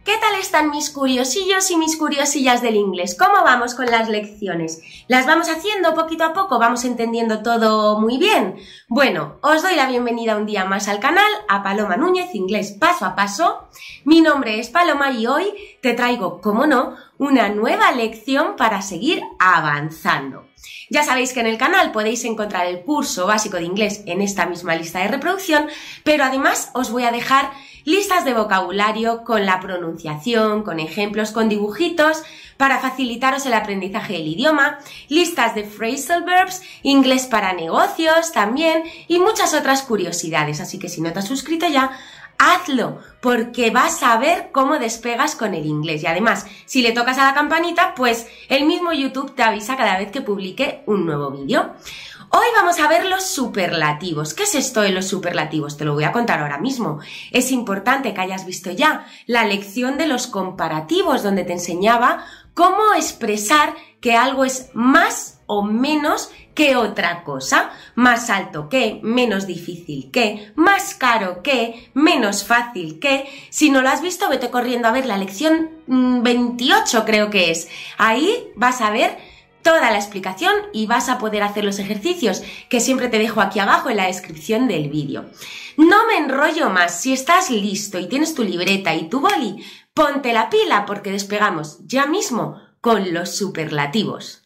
¿Qué tal están mis curiosillos y mis curiosillas del inglés? ¿Cómo vamos con las lecciones? ¿Las vamos haciendo poquito a poco? ¿Vamos entendiendo todo muy bien? Bueno, os doy la bienvenida un día más al canal, a Paloma Núñez, Inglés Paso a Paso. Mi nombre es Paloma y hoy te traigo, como no, una nueva lección para seguir avanzando. Ya sabéis que en el canal podéis encontrar el curso básico de inglés en esta misma lista de reproducción, pero además os voy a dejar listas de vocabulario con la pronunciación, con ejemplos, con dibujitos para facilitaros el aprendizaje del idioma, listas de phrasal verbs, inglés para negocios también y muchas otras curiosidades. Así que si no te has suscrito ya, hazlo, porque vas a ver cómo despegas con el inglés. Y además, si le tocas a la campanita, pues el mismo YouTube te avisa cada vez que publique un nuevo vídeo. Hoy vamos a ver los superlativos. ¿Qué es esto de los superlativos? Te lo voy a contar ahora mismo. Es importante que hayas visto ya la lección de los comparativos, donde te enseñaba cómo expresar que algo es más o menos que otra cosa. Más alto que, menos difícil que, más caro que, menos fácil que. Si no lo has visto, vete corriendo a ver la lección 28, creo que es. Ahí vas a ver toda la explicación y vas a poder hacer los ejercicios que siempre te dejo aquí abajo en la descripción del vídeo. No me enrollo más. Si estás listo y tienes tu libreta y tu boli, ponte la pila porque despegamos ya mismo con los superlativos.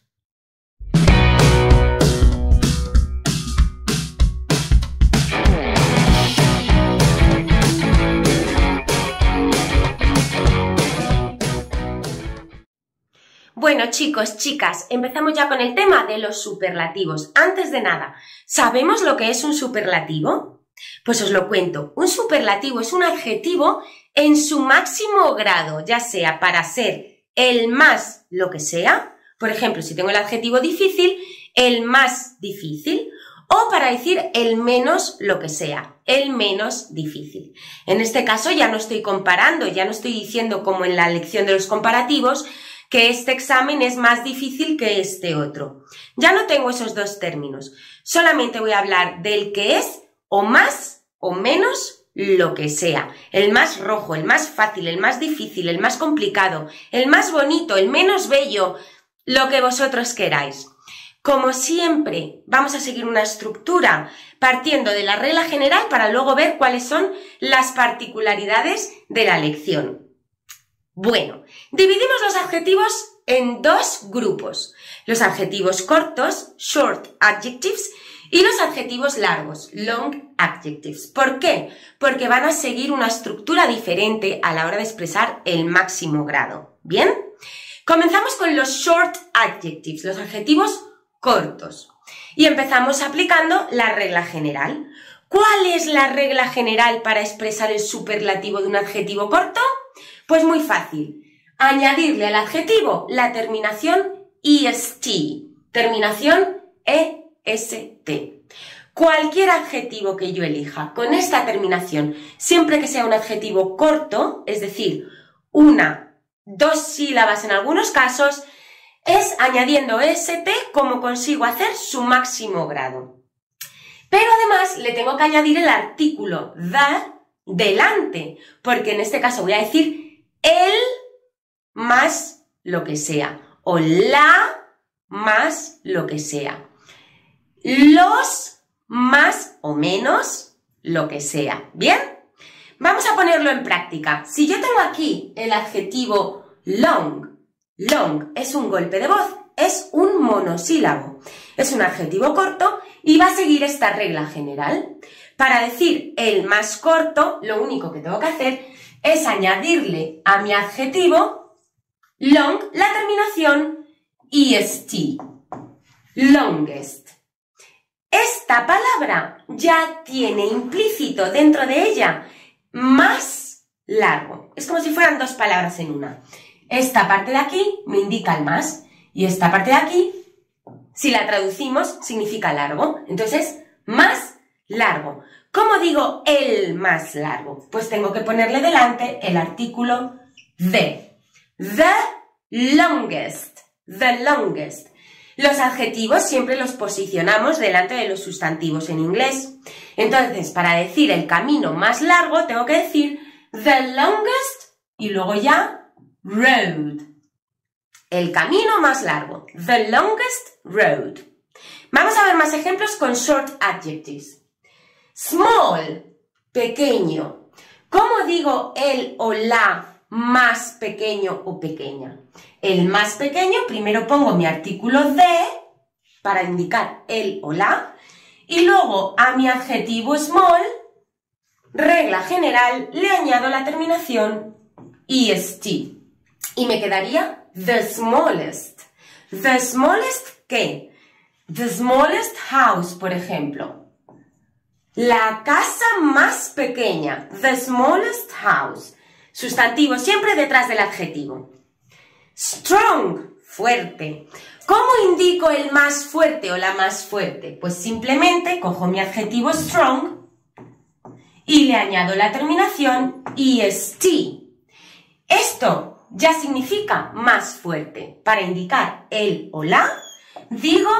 Bueno, chicos, chicas, empezamos ya con el tema de los superlativos. Antes de nada, ¿sabemos lo que es un superlativo? Pues os lo cuento. Un superlativo es un adjetivo en su máximo grado, ya sea para ser el más lo que sea, por ejemplo, si tengo el adjetivo difícil, el más difícil, o para decir el menos lo que sea, el menos difícil. En este caso ya no estoy comparando, ya no estoy diciendo como en la lección de los comparativos, que este examen es más difícil que este otro. Ya no tengo esos dos términos. Solamente voy a hablar del que es o más o menos lo que sea. El más rojo, el más fácil, el más difícil, el más complicado, el más bonito, el menos bello, lo que vosotros queráis. Como siempre, vamos a seguir una estructura partiendo de la regla general para luego ver cuáles son las particularidades de la lección. Bueno, dividimos los adjetivos en dos grupos. Los adjetivos cortos, short adjectives, y los adjetivos largos, long adjectives. ¿Por qué? Porque van a seguir una estructura diferente a la hora de expresar el máximo grado. ¿Bien? Comenzamos con los short adjectives, los adjetivos cortos. Y empezamos aplicando la regla general. ¿Cuál es la regla general para expresar el superlativo de un adjetivo corto? Pues muy fácil. Añadirle al adjetivo la terminación est, terminación est. Cualquier adjetivo que yo elija con esta terminación, siempre que sea un adjetivo corto, es decir, dos sílabas en algunos casos, es añadiendo est como consigo hacer su máximo grado. Pero además le tengo que añadir el artículo the delante, porque en este caso voy a decir el más lo que sea, o la más lo que sea, los más o menos lo que sea. ¿Bien? Vamos a ponerlo en práctica. Si yo tengo aquí el adjetivo long, long es un golpe de voz, es un monosílabo, es un adjetivo corto y va a seguir esta regla general. Para decir el más corto, lo único que tengo que hacer es añadirle a mi adjetivo long la terminación est, longest. Esta palabra ya tiene implícito dentro de ella más largo. Es como si fueran dos palabras en una. Esta parte de aquí me indica el más y esta parte de aquí, si la traducimos, significa largo. Entonces, más largo. ¿Cómo digo el más largo? Pues tengo que ponerle delante el artículo the. The longest. The longest. Los adjetivos siempre los posicionamos delante de los sustantivos en inglés. Entonces, para decir el camino más largo, tengo que decir the longest y luego ya road. El camino más largo. The longest road. Vamos a ver más ejemplos con short adjectives. Small, pequeño. ¿Cómo digo el o la más pequeño o pequeña? El más pequeño, primero pongo mi artículo de para indicar el o la y luego a mi adjetivo small, regla general, le añado la terminación est y me quedaría the smallest. The smallest, ¿qué? The smallest house, por ejemplo. La casa más pequeña. The smallest house. Sustantivo siempre detrás del adjetivo. Strong, fuerte. ¿Cómo indico el más fuerte o la más fuerte? Pues simplemente cojo mi adjetivo strong y le añado la terminación est. Esto ya significa más fuerte. Para indicar el o la, digo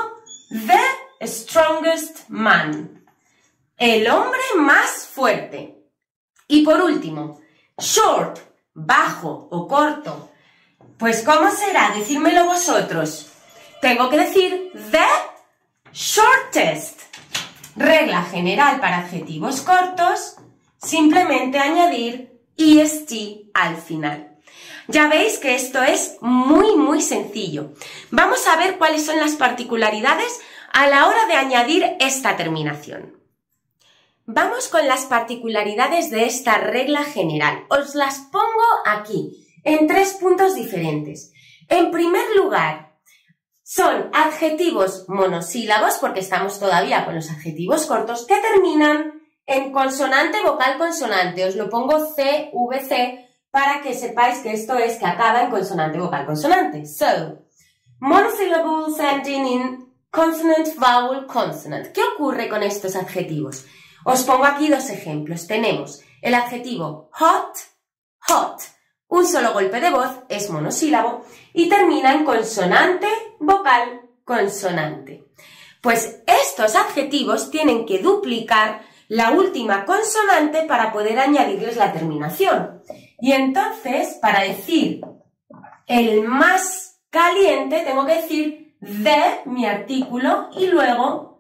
the strongest man. El hombre más fuerte. Y por último, short, bajo o corto. Pues ¿cómo será? Decírmelo vosotros. Tengo que decir the shortest. Regla general para adjetivos cortos, simplemente añadir est al final. Ya veis que esto es muy sencillo. Vamos a ver cuáles son las particularidades a la hora de añadir esta terminación. Vamos con las particularidades de esta regla general. Os las pongo aquí, en 3 puntos diferentes. En primer lugar, son adjetivos monosílabos, porque estamos todavía con los adjetivos cortos, que terminan en consonante, vocal, consonante. Os lo pongo CVC para que sepáis que esto es que acaba en consonante, vocal, consonante. So, monosyllables ending in consonant, vowel, consonant. ¿Qué ocurre con estos adjetivos? Os pongo aquí 2 ejemplos. Tenemos el adjetivo hot, hot. Un solo golpe de voz, es monosílabo y termina en consonante, vocal, consonante. Pues estos adjetivos tienen que duplicar la última consonante para poder añadirles la terminación. Y entonces, para decir el más caliente, tengo que decir de, mi artículo, y luego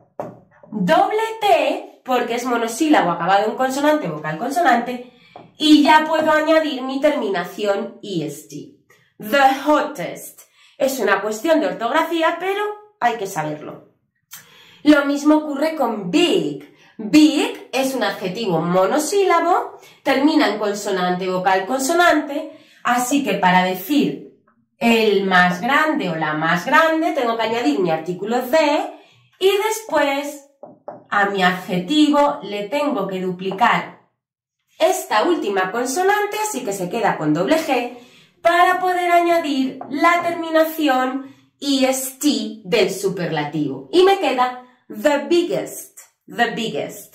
doble T, porque es monosílabo acabado en consonante, vocal, consonante, y ya puedo añadir mi terminación est. The hottest. Es una cuestión de ortografía, pero hay que saberlo. Lo mismo ocurre con big. Big es un adjetivo monosílabo, termina en consonante, vocal, consonante, así que para decir el más grande o la más grande tengo que añadir mi artículo de y después a mi adjetivo le tengo que duplicar esta última consonante, así que se queda con doble G, para poder añadir la terminación est del superlativo. Y me queda the biggest, the biggest.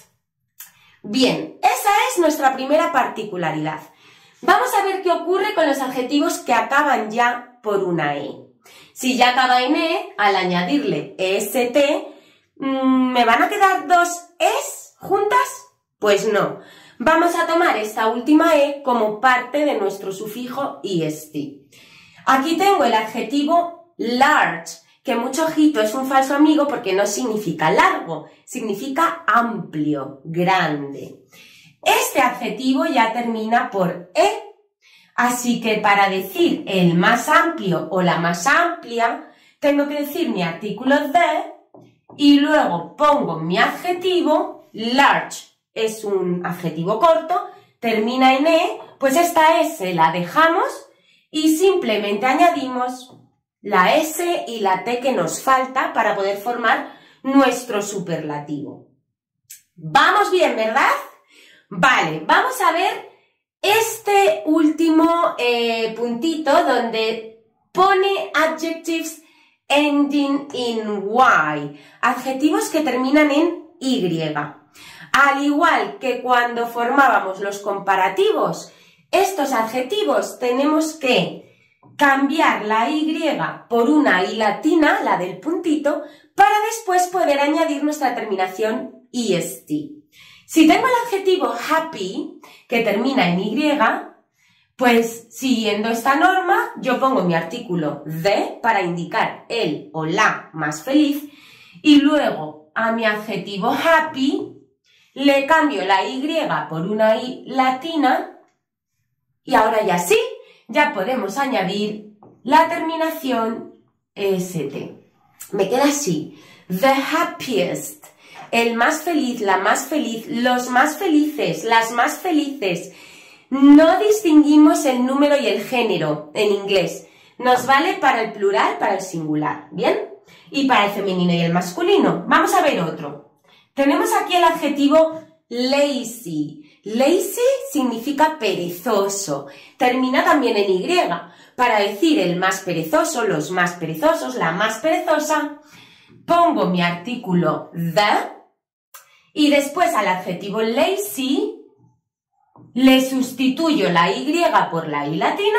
Bien, esa es nuestra primera particularidad. Vamos a ver qué ocurre con los adjetivos que acaban ya por una E. Si ya acaba en E, al añadirle est, ¿me van a quedar 2 es juntas? Pues no. Vamos a tomar esta última E como parte de nuestro sufijo est. Aquí tengo el adjetivo large, que mucho ojito es un falso amigo porque no significa largo, significa amplio, grande. Este adjetivo ya termina por E, así que para decir el más amplio o la más amplia, tengo que decir mi artículo de y luego pongo mi adjetivo, large es un adjetivo corto, termina en E, pues esta S la dejamos y simplemente añadimos la S y la T que nos falta para poder formar nuestro superlativo. ¿Vamos bien, verdad? Vale, vamos a ver este último puntito donde pone adjectives ending in Y, adjetivos que terminan en Y. Al igual que cuando formábamos los comparativos, estos adjetivos tenemos que cambiar la Y por una I latina, la del puntito, para después poder añadir nuestra terminación est. Si tengo el adjetivo happy, que termina en Y, Pues siguiendo esta norma, yo pongo mi artículo the para indicar el o la más feliz y luego a mi adjetivo happy le cambio la Y por una I latina y ahora ya sí, ya podemos añadir la terminación est. Me queda así, the happiest, el más feliz, la más feliz, los más felices, las más felices. No distinguimos el número y el género en inglés. Nos vale para el plural, para el singular, ¿bien? Y para el femenino y el masculino. Vamos a ver otro. Tenemos aquí el adjetivo lazy. Lazy significa perezoso. Termina también en Y. Para decir el más perezoso, los más perezosos, la más perezosa, pongo mi artículo the y después al adjetivo lazy le sustituyo la Y por la I latina,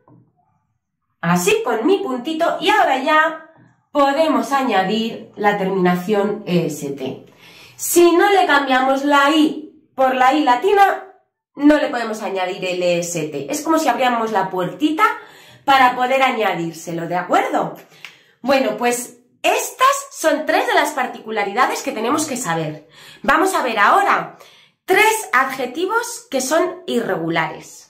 así con mi puntito, y ahora ya podemos añadir la terminación est. Si no le cambiamos la I por la I latina, no le podemos añadir el est. Es como si abriéramos la puertita para poder añadírselo, ¿de acuerdo? Bueno, pues estas son 3 de las particularidades que tenemos que saber. Vamos a ver ahora 3 adjetivos que son irregulares.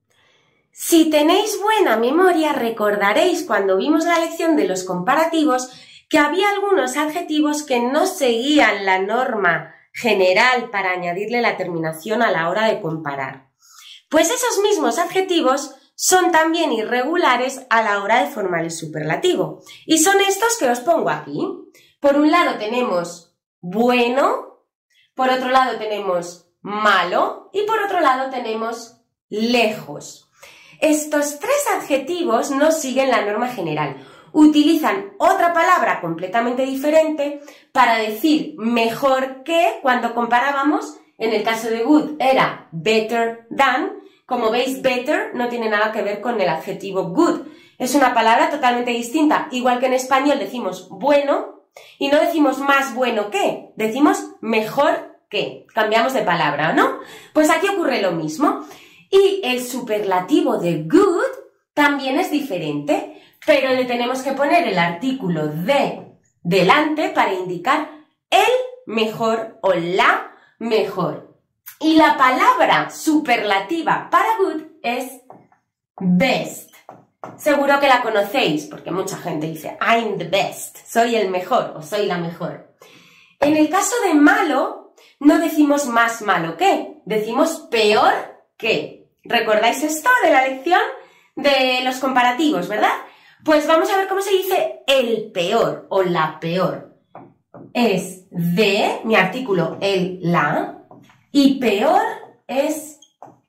Si tenéis buena memoria, recordaréis cuando vimos la lección de los comparativos que había algunos adjetivos que no seguían la norma general para añadirle la terminación a la hora de comparar. Pues esos mismos adjetivos son también irregulares a la hora de formar el superlativo. Y son estos que os pongo aquí. Por un lado tenemos bueno, por otro lado tenemos malo y por otro lado tenemos lejos. Estos 3 adjetivos no siguen la norma general. Utilizan otra palabra completamente diferente para decir mejor que cuando comparábamos. En el caso de good era better than. Como veis, better no tiene nada que ver con el adjetivo good. Es una palabra totalmente distinta. Igual que en español decimos bueno y no decimos más bueno que, decimos mejor que. Cambiamos de palabra, ¿no? Pues aquí ocurre lo mismo. Y el superlativo de good también es diferente, pero le tenemos que poner el artículo de delante para indicar el mejor o la mejor. Y la palabra superlativa para good es best. Seguro que la conocéis, porque mucha gente dice I'm the best, soy el mejor o soy la mejor. En el caso de malo, no decimos más malo que, decimos peor que. ¿Recordáis esto de la lección de los comparativos, verdad? Pues vamos a ver cómo se dice el peor o la peor. Es de, mi artículo, el, la. Y peor es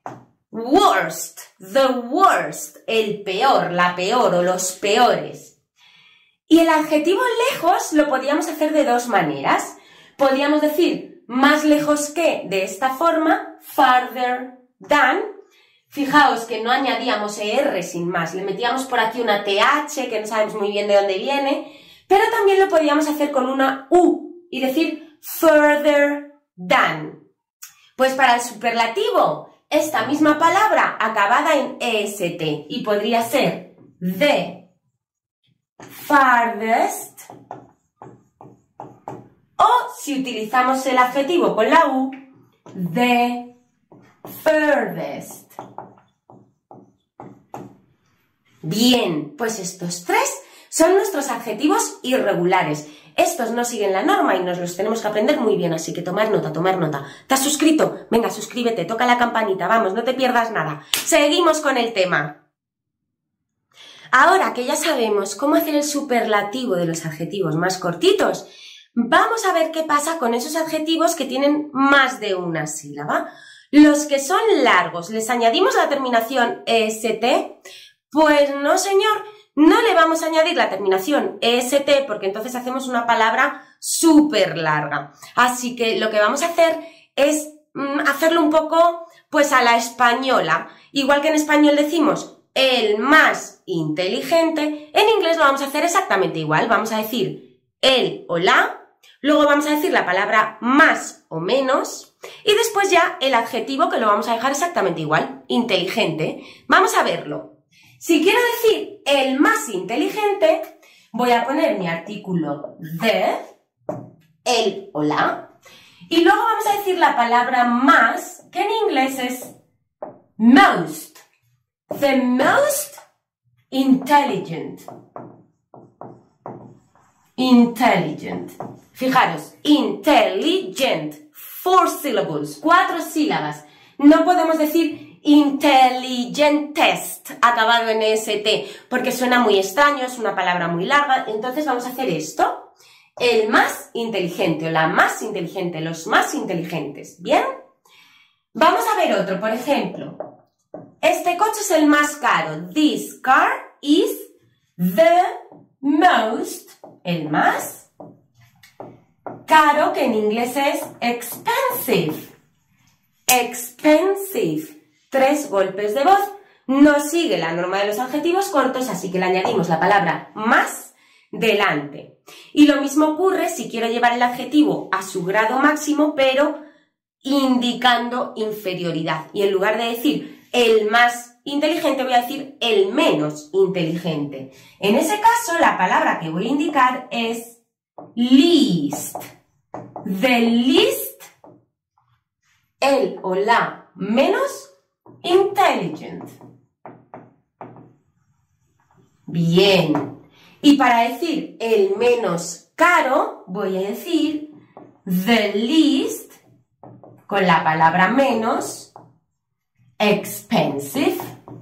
worst, the worst, el peor, la peor o los peores. Y el adjetivo lejos lo podíamos hacer de 2 maneras. Podíamos decir más lejos que de esta forma, farther than. Fijaos que no añadíamos ER sin más, le metíamos por aquí una TH que no sabemos muy bien de dónde viene, pero también lo podíamos hacer con una U y decir further than. Pues para el superlativo, esta misma palabra acabada en est y podría ser the farthest o si utilizamos el adjetivo con la U, the furthest. Bien, pues estos 3 son nuestros adjetivos irregulares. Estos no siguen la norma y nos los tenemos que aprender muy bien, así que tomar nota, tomar nota. ¿Te has suscrito? Venga, suscríbete, toca la campanita, vamos, no te pierdas nada. Seguimos con el tema. Ahora que ya sabemos cómo hacer el superlativo de los adjetivos más cortitos, vamos a ver qué pasa con esos adjetivos que tienen más de una sílaba. Los que son largos, ¿les añadimos la terminación est? Pues no, señor. No le vamos a añadir la terminación est porque entonces hacemos una palabra súper larga. Así que lo que vamos a hacer es hacerlo un poco pues a la española. Igual que en español decimos el más inteligente, en inglés lo vamos a hacer exactamente igual. Vamos a decir el o la luego vamos a decir la palabra más o menos y después ya el adjetivo que lo vamos a dejar exactamente igual, inteligente. Vamos a verlo. Si quiero decir el más inteligente, voy a poner mi artículo the, el o la, y luego vamos a decir la palabra más, que en inglés es most. The most intelligent. Intelligent. Fijaros, intelligent. 4 syllables, 4 sílabas. No podemos decir intelligentest, acabado en ST, porque suena muy extraño, es una palabra muy larga. Entonces vamos a hacer esto. El más inteligente o la más inteligente, los más inteligentes. ¿Bien? Vamos a ver otro, por ejemplo. Este coche es el más caro. This car is the most, el más caro, que en inglés es expensive. Expensive. 3 golpes de voz. No sigue la norma de los adjetivos cortos, así que le añadimos la palabra más delante. Y lo mismo ocurre si quiero llevar el adjetivo a su grado máximo, pero indicando inferioridad. Y en lugar de decir el más inteligente, voy a decir el menos inteligente. En ese caso, la palabra que voy a indicar es least. The least, el o la menos intelligent. Bien. Y para decir el menos caro, voy a decir the least, con la palabra menos, expensive.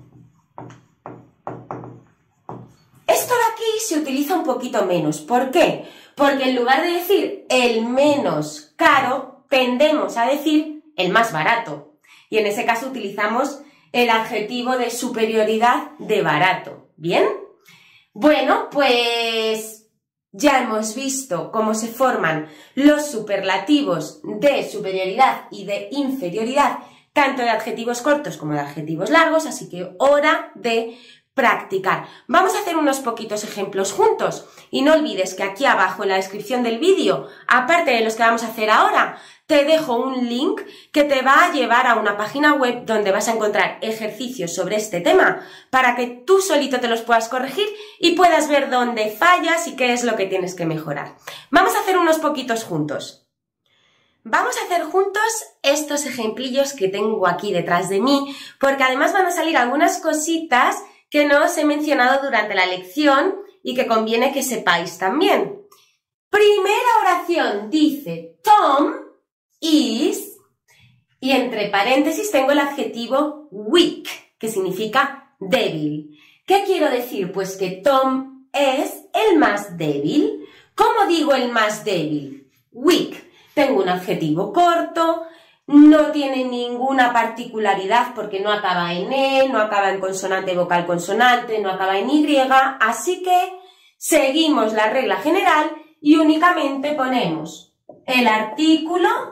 Esto de aquí se utiliza un poquito menos. ¿Por qué? Porque en lugar de decir el menos caro, tendemos a decir el más barato. Y en ese caso utilizamos el adjetivo de superioridad de barato. ¿Bien? Bueno, pues ya hemos visto cómo se forman los superlativos de superioridad y de inferioridad, tanto de adjetivos cortos como de adjetivos largos, así que hora de practicar. Vamos a hacer unos poquitos ejemplos juntos y no olvides que aquí abajo en la descripción del vídeo, aparte de los que vamos a hacer ahora, te dejo un link que te va a llevar a una página web donde vas a encontrar ejercicios sobre este tema para que tú solito te los puedas corregir y puedas ver dónde fallas y qué es lo que tienes que mejorar. Vamos a hacer unos poquitos juntos. Vamos a hacer juntos estos ejemplillos que tengo aquí detrás de mí, porque además van a salir algunas cositas que no os he mencionado durante la lección y que conviene que sepáis también. Primera oración dice Tom is, y entre paréntesis tengo el adjetivo weak, que significa débil. ¿Qué quiero decir? Pues que Tom es el más débil. ¿Cómo digo el más débil? Weak. Tengo un adjetivo corto, no tiene ninguna particularidad porque no acaba en E, no acaba en consonante vocal consonante, no acaba en Y, así que seguimos la regla general y únicamente ponemos el artículo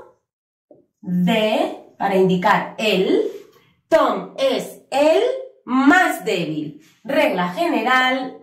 de, para indicar el, Tom es el más débil. Regla general,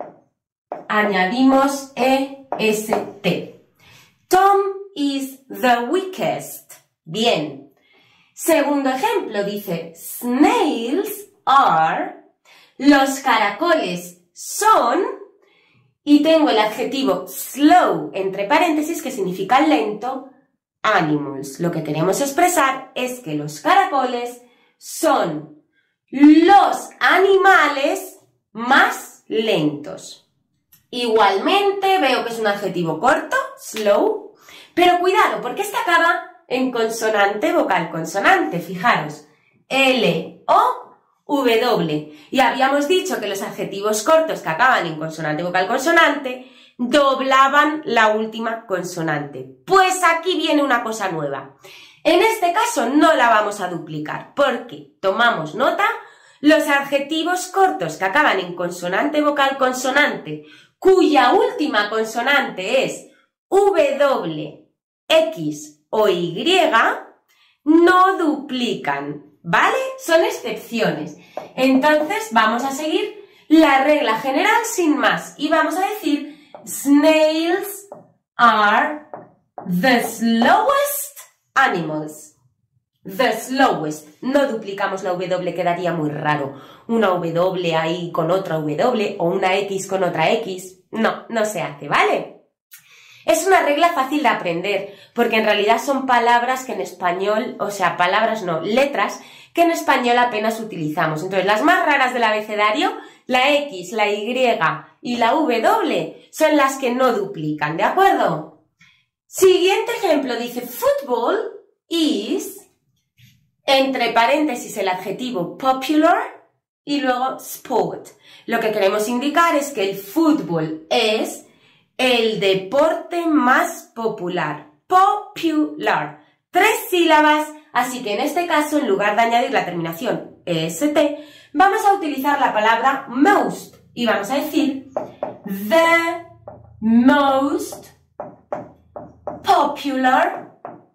añadimos EST. Tom is the weakest. Bien. Segundo ejemplo dice, snails are, los caracoles son, y tengo el adjetivo slow entre paréntesis que significa lento, animals. Lo que queremos expresar es que los caracoles son los animales más lentos. Igualmente veo que es un adjetivo corto, slow, pero cuidado porque este acaba en consonante vocal consonante. Fijaros, L, O, W. Y habíamos dicho que los adjetivos cortos que acaban en consonante vocal consonante doblaban la última consonante. Pues aquí viene una cosa nueva. En este caso no la vamos a duplicar porque tomamos nota, los adjetivos cortos que acaban en consonante vocal consonante, cuya última consonante es W, X o Y, no duplican, ¿vale? Son excepciones. Entonces vamos a seguir la regla general sin más y vamos a decir snails are The slowest animals. The slowest. No duplicamos la W, quedaría muy raro. Una W ahí con otra W o una X con otra X. No, no se hace, ¿vale? Es una regla fácil de aprender, porque en realidad son palabras que en español, o sea, palabras no, letras, que en español apenas utilizamos. Entonces, las más raras del abecedario, la X, la Y y la W, son las que no duplican, ¿de acuerdo? Siguiente ejemplo, dice, football is, entre paréntesis el adjetivo popular y luego sport. Lo que queremos indicar es que el fútbol es el deporte más popular. Popular. 3 sílabas, así que en este caso, en lugar de añadir la terminación est, vamos a utilizar la palabra most y vamos a decir the most popular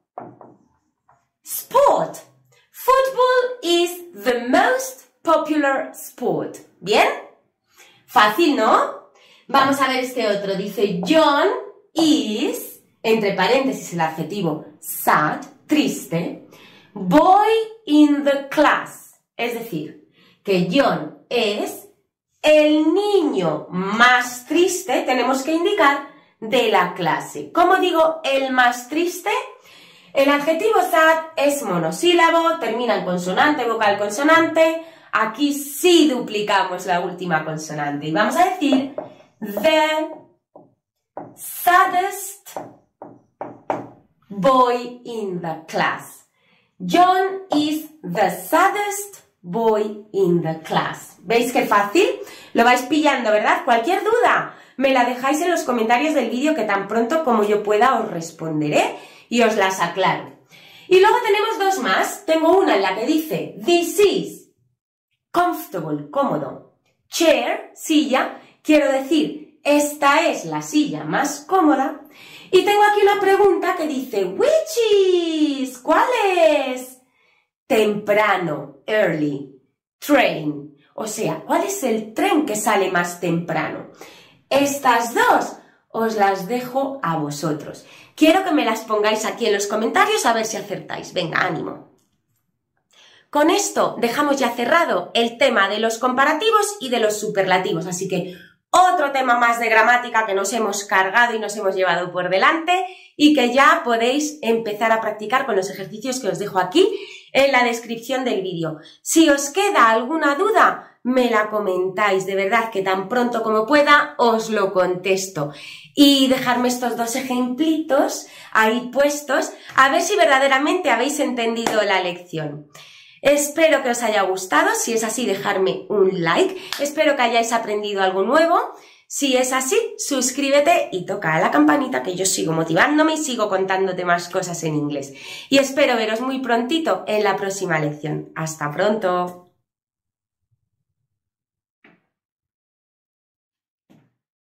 sport. Football is the most popular sport. ¿Bien? Fácil, ¿no? Vamos a ver este otro. Dice, John is, entre paréntesis el adjetivo sad, triste, boy in the class. Es decir, que John es el niño más triste, tenemos que indicar, de la clase. ¿Cómo digo el más triste? El adjetivo sad es monosílabo, termina en consonante, vocal, consonante. Aquí sí duplicamos la última consonante y vamos a decir the saddest boy in the class. John is the saddest boy in the class. ¿Veis qué fácil? Lo vais pillando, ¿verdad? Cualquier duda me la dejáis en los comentarios del vídeo que tan pronto como yo pueda os responderé y os las aclaro. Y luego tenemos dos más. Tengo una en la que dice this is comfortable, cómodo. Chair, silla, quiero decir esta es la silla más cómoda. Y tengo aquí una pregunta que dice which is, ¿cuál es? Temprano, early, train. O sea, ¿cuál es el tren que sale más temprano? Estas dos os las dejo a vosotros. Quiero que me las pongáis aquí en los comentarios a ver si acertáis. Venga, ánimo. Con esto dejamos ya cerrado el tema de los comparativos y de los superlativos. Así que otro tema más de gramática que nos hemos cargado y nos hemos llevado por delante y que ya podéis empezar a practicar con los ejercicios que os dejo aquí en la descripción del vídeo. Si os queda alguna duda, me la comentáis, de verdad que tan pronto como pueda os lo contesto. Y dejarme estos dos ejemplitos ahí puestos, a ver si verdaderamente habéis entendido la lección. Espero que os haya gustado, si es así dejarme un like, espero que hayáis aprendido algo nuevo. Si es así, suscríbete y toca a la campanita que yo sigo motivándome y sigo contándote más cosas en inglés. Y espero veros muy prontito en la próxima lección. ¡Hasta pronto!